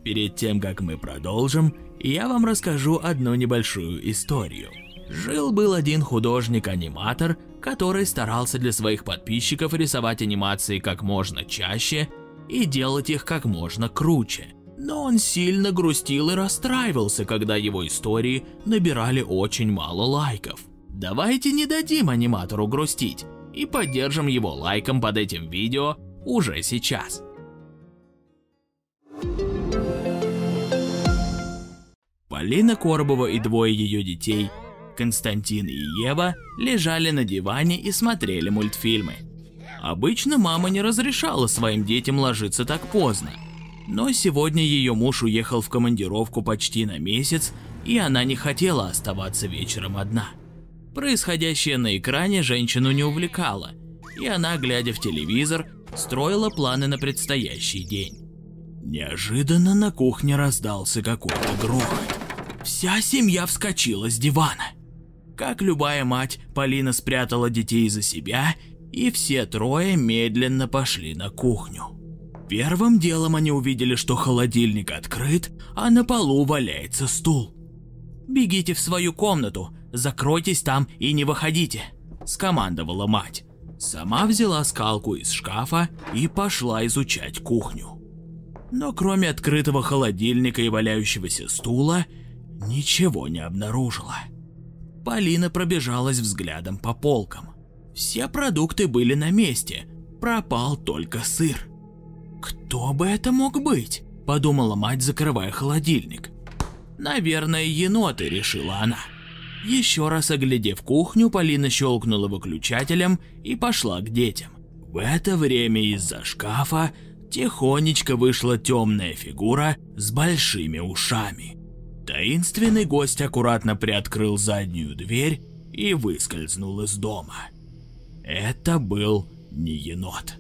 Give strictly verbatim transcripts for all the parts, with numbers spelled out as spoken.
Перед тем, как мы продолжим, я вам расскажу одну небольшую историю. Жил-был один художник-аниматор, который старался для своих подписчиков рисовать анимации как можно чаще и делать их как можно круче. Но он сильно грустил и расстраивался, когда его истории набирали очень мало лайков. Давайте не дадим аниматору грустить и поддержим его лайком под этим видео уже сейчас. Полина Коробова и двое ее детей, Константин и Ева, лежали на диване и смотрели мультфильмы. Обычно мама не разрешала своим детям ложиться так поздно, но сегодня ее муж уехал в командировку почти на месяц, и она не хотела оставаться вечером одна. Происходящее на экране женщину не увлекало, и она, глядя в телевизор, строила планы на предстоящий день. Неожиданно на кухне раздался какой-то грохот. Вся семья вскочила с дивана. Как любая мать, Полина спрятала детей за себя, и все трое медленно пошли на кухню. Первым делом они увидели, что холодильник открыт, а на полу валяется стул. «Бегите в свою комнату, закройтесь там и не выходите», – скомандовала мать. Сама взяла скалку из шкафа и пошла изучать кухню. Но кроме открытого холодильника и валяющегося стула, ничего не обнаружила. Полина пробежалась взглядом по полкам. Все продукты были на месте, пропал только сыр. «Кто бы это мог быть?» – подумала мать, закрывая холодильник. «Наверное, еноты», – решила она. Еще раз оглядев кухню, Полина щелкнула выключателем и пошла к детям. В это время из-за шкафа тихонечко вышла темная фигура с большими ушами. Таинственный гость аккуратно приоткрыл заднюю дверь и выскользнул из дома. Это был не енот.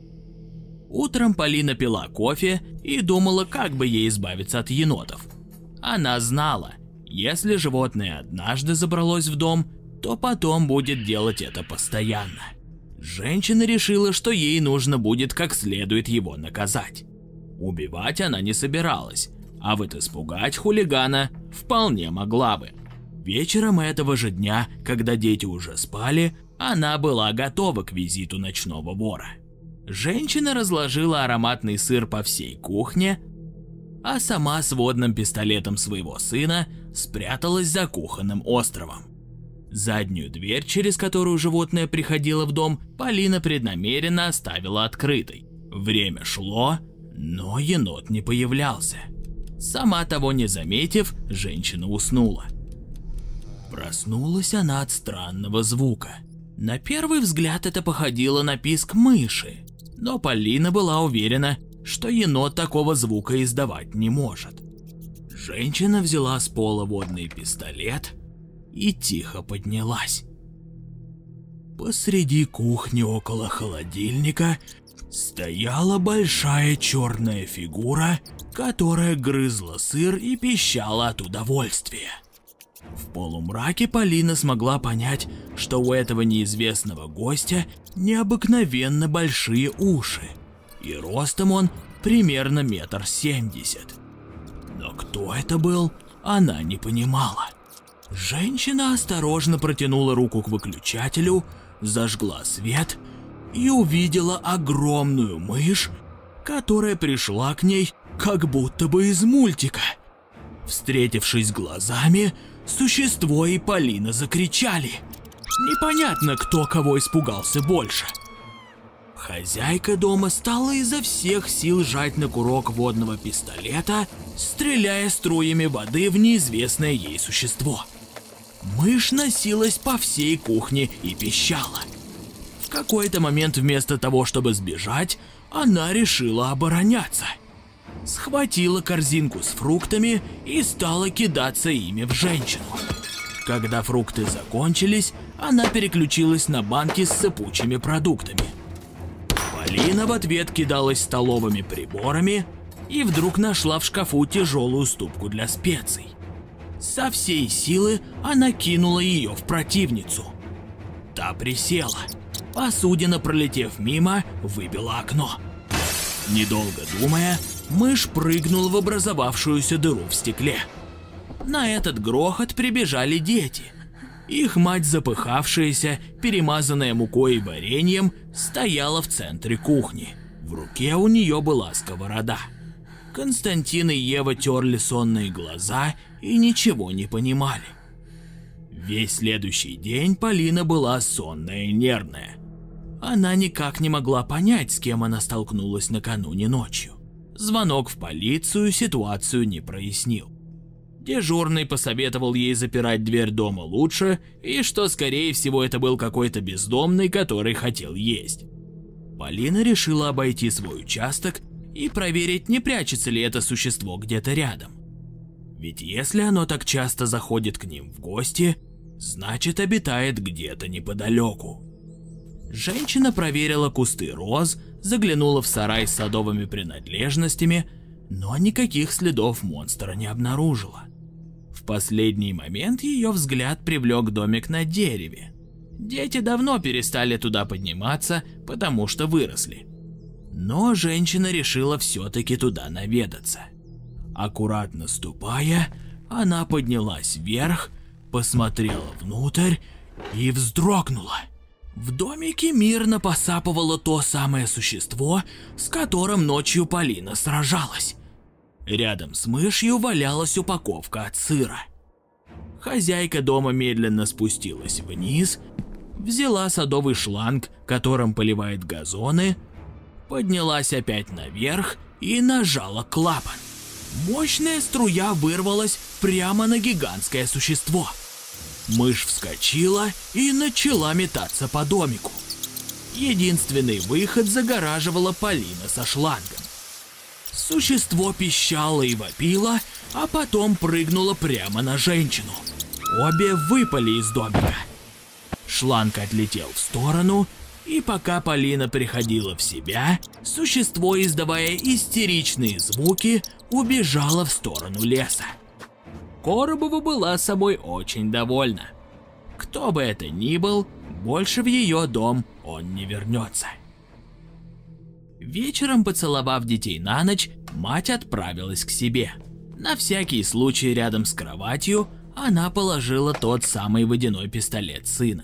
Утром Полина пила кофе и думала, как бы ей избавиться от енотов. Она знала, если животное однажды забралось в дом, то потом будет делать это постоянно. Женщина решила, что ей нужно будет как следует его наказать. Убивать она не собиралась, а вот испугать хулигана вполне могла бы. Вечером этого же дня, когда дети уже спали, она была готова к визиту ночного вора. Женщина разложила ароматный сыр по всей кухне, а сама с водным пистолетом своего сына спряталась за кухонным островом. Заднюю дверь, через которую животное приходило в дом, Полина преднамеренно оставила открытой. Время шло, но енот не появлялся. Сама того не заметив, женщина уснула. Проснулась она от странного звука. На первый взгляд это походило на писк мыши, но Полина была уверена, что енот такого звука издавать не может. Женщина взяла с пола водный пистолет и тихо поднялась. Посреди кухни около холодильника стояла большая черная фигура, которая грызла сыр и пищала от удовольствия. В полумраке Полина смогла понять, что у этого неизвестного гостя необыкновенно большие уши, и ростом он примерно метр семьдесят. Но кто это был, она не понимала. Женщина осторожно протянула руку к выключателю, зажгла свет и увидела огромную мышь, которая пришла к ней как будто бы из мультика. Встретившись глазами, существо и Полина закричали. Непонятно, кто кого испугался больше. Хозяйка дома стала изо всех сил жать на курок водного пистолета, стреляя струями воды в неизвестное ей существо. Мышь носилась по всей кухне и пищала. В какой-то момент вместо того, чтобы сбежать, она решила обороняться. Схватила корзинку с фруктами и стала кидаться ими в женщину. Когда фрукты закончились, она переключилась на банки с сыпучими продуктами. Полина в ответ кидалась столовыми приборами и вдруг нашла в шкафу тяжелую ступку для специй. Со всей силы она кинула ее в противницу. Та присела. Посудина, пролетев мимо, выбила окно. Недолго думая, мышь прыгнул в образовавшуюся дыру в стекле. На этот грохот прибежали дети. Их мать, запыхавшаяся, перемазанная мукой и вареньем, стояла в центре кухни. В руке у нее была сковорода. Константин и Ева терли сонные глаза и ничего не понимали. Весь следующий день Полина была сонная и нервная. Она никак не могла понять, с кем она столкнулась накануне ночью. Звонок в полицию ситуацию не прояснил. Дежурный посоветовал ей запирать дверь дома лучше, и что, скорее всего, это был какой-то бездомный, который хотел есть. Полина решила обойти свой участок и проверить, не прячется ли это существо где-то рядом. Ведь если оно так часто заходит к ним в гости, значит, обитает где-то неподалеку. Женщина проверила кусты роз, заглянула в сарай с садовыми принадлежностями, но никаких следов монстра не обнаружила. В последний момент ее взгляд привлек домик на дереве. Дети давно перестали туда подниматься, потому что выросли. Но женщина решила все-таки туда наведаться. Аккуратно ступая, она поднялась вверх, посмотрела внутрь и вздрогнула. В домике мирно посапывало то самое существо, с которым ночью Полина сражалась. Рядом с мышью валялась упаковка от сыра. Хозяйка дома медленно спустилась вниз, взяла садовый шланг, которым поливает газоны, поднялась опять наверх и нажала клапан. Мощная струя вырвалась прямо на гигантское существо. Мышь вскочила и начала метаться по домику. Единственный выход загораживала Полина со шлангом. Существо пищало и вопило, а потом прыгнуло прямо на женщину. Обе выпали из домика. Шланг отлетел в сторону, и пока Полина приходила в себя, существо, издавая истеричные звуки, убежало в сторону леса. Коробова была собой очень довольна. Кто бы это ни был, больше в ее дом он не вернется. Вечером, поцеловав детей на ночь, мать отправилась к себе. На всякий случай рядом с кроватью она положила тот самый водяной пистолет сына.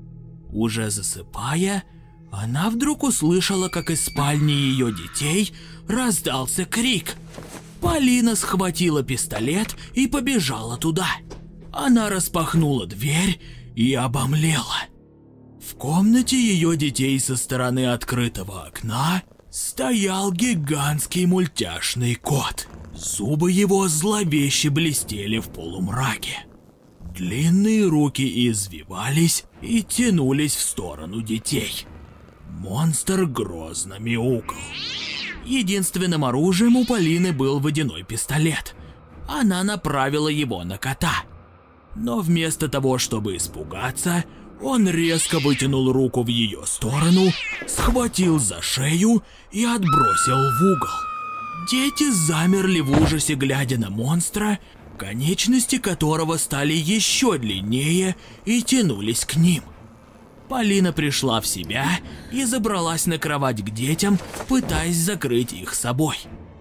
Уже засыпая, она вдруг услышала, как из спальни ее детей раздался крик. Полина схватила пистолет и побежала туда. Она распахнула дверь и обомлела. В комнате ее детей со стороны открытого окна стоял гигантский мультяшный кот. Зубы его зловеще блестели в полумраке. Длинные руки извивались и тянулись в сторону детей. Монстр грозно мяукал. Единственным оружием у Полины был водяной пистолет. Она направила его на кота. Но вместо того, чтобы испугаться, он резко вытянул руку в ее сторону, схватил за шею и отбросил в угол. Дети замерли в ужасе, глядя на монстра, конечности которого стали еще длиннее и тянулись к ним. Полина пришла в себя и забралась на кровать к детям, пытаясь закрыть их собой.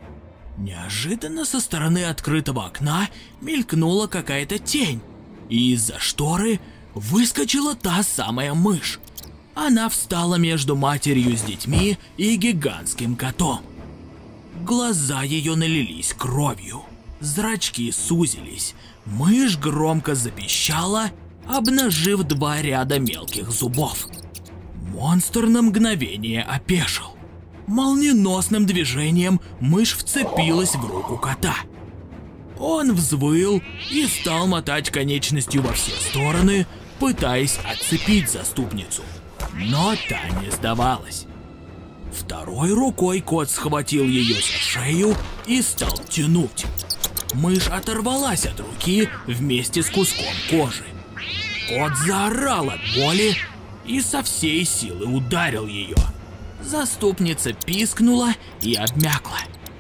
Неожиданно со стороны открытого окна мелькнула какая-то тень, и из-за шторы выскочила та самая мышь. Она встала между матерью с детьми и гигантским котом. Глаза ее налились кровью, зрачки сузились, мышь громко запищала, обнажив два ряда мелких зубов. Монстр на мгновение опешил. Молниеносным движением мышь вцепилась в руку кота. Он взвыл и стал мотать конечностью во все стороны, пытаясь отцепить заступницу. Но та не сдавалась. Второй рукой кот схватил ее за шею и стал тянуть. Мышь оторвалась от руки вместе с куском кожи. Кот заорал от боли и со всей силы ударил ее. Заступница пискнула и обмякла.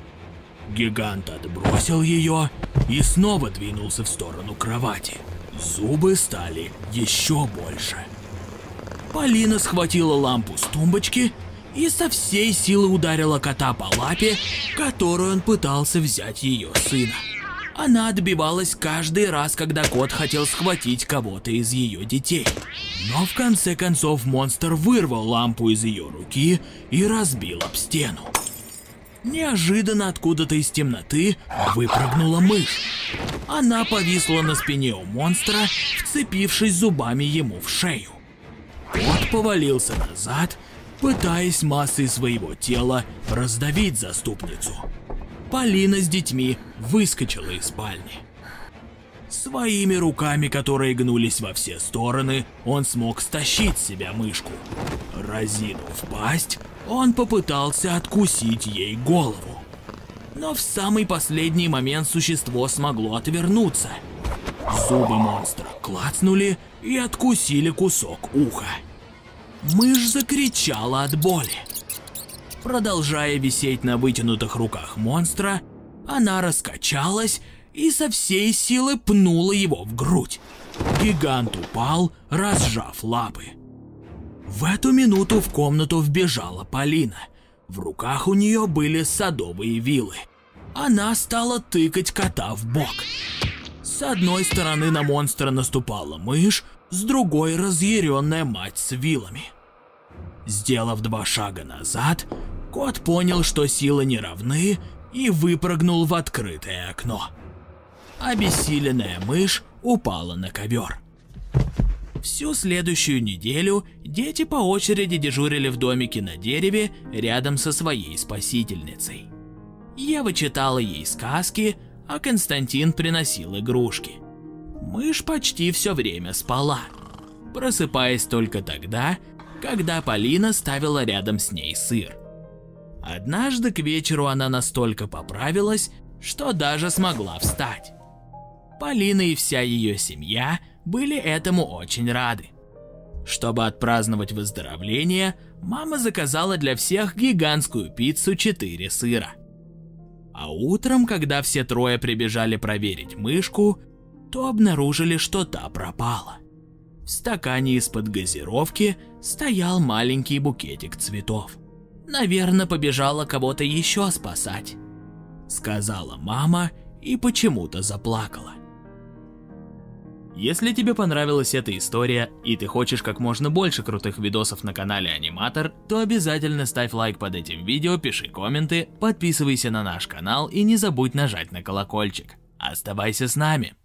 Гигант отбросил ее и снова двинулся в сторону кровати. Зубы стали еще больше. Полина схватила лампу с тумбочки и со всей силы ударила кота по лапе, которую он пытался взять ее сына. Она отбивалась каждый раз, когда кот хотел схватить кого-то из ее детей. Но в конце концов монстр вырвал лампу из ее руки и разбил об стену. Неожиданно откуда-то из темноты выпрыгнула мышь. Она повисла на спине у монстра, вцепившись зубами ему в шею. Кот повалился назад, пытаясь массой своего тела раздавить заступницу. Полина с детьми выскочила из спальни. Своими руками, которые гнулись во все стороны, он смог стащить с себя мышку. Разинув пасть, он попытался откусить ей голову. Но в самый последний момент существо смогло отвернуться. Зубы монстра клацнули и откусили кусок уха. Мышь закричала от боли. Продолжая висеть на вытянутых руках монстра, она раскачалась и со всей силы пнула его в грудь. Гигант упал, разжав лапы. В эту минуту в комнату вбежала Полина. В руках у нее были садовые вилы. Она стала тыкать кота в бок. С одной стороны на монстра наступала мышь, с другой разъяренная мать с вилами. Сделав два шага назад, кот понял, что силы не равны, и выпрыгнул в открытое окно. Обессиленная мышь упала на ковер. Всю следующую неделю дети по очереди дежурили в домике на дереве рядом со своей спасительницей. Ева читала ей сказки, а Константин приносил игрушки. Мышь почти все время спала, просыпаясь только тогда, когда Полина ставила рядом с ней сыр. Однажды к вечеру она настолько поправилась, что даже смогла встать. Полина и вся ее семья были этому очень рады. Чтобы отпраздновать выздоровление, мама заказала для всех гигантскую пиццу четыре сыра. А утром, когда все трое прибежали проверить мышку, то обнаружили, что та пропала. В стакане из-под газировки стоял маленький букетик цветов. «Наверное, побежала кого-то еще спасать», — сказала мама и почему-то заплакала. Если тебе понравилась эта история и ты хочешь как можно больше крутых видосов на канале Аниматор, то обязательно ставь лайк под этим видео, пиши комменты, подписывайся на наш канал и не забудь нажать на колокольчик. Оставайся с нами!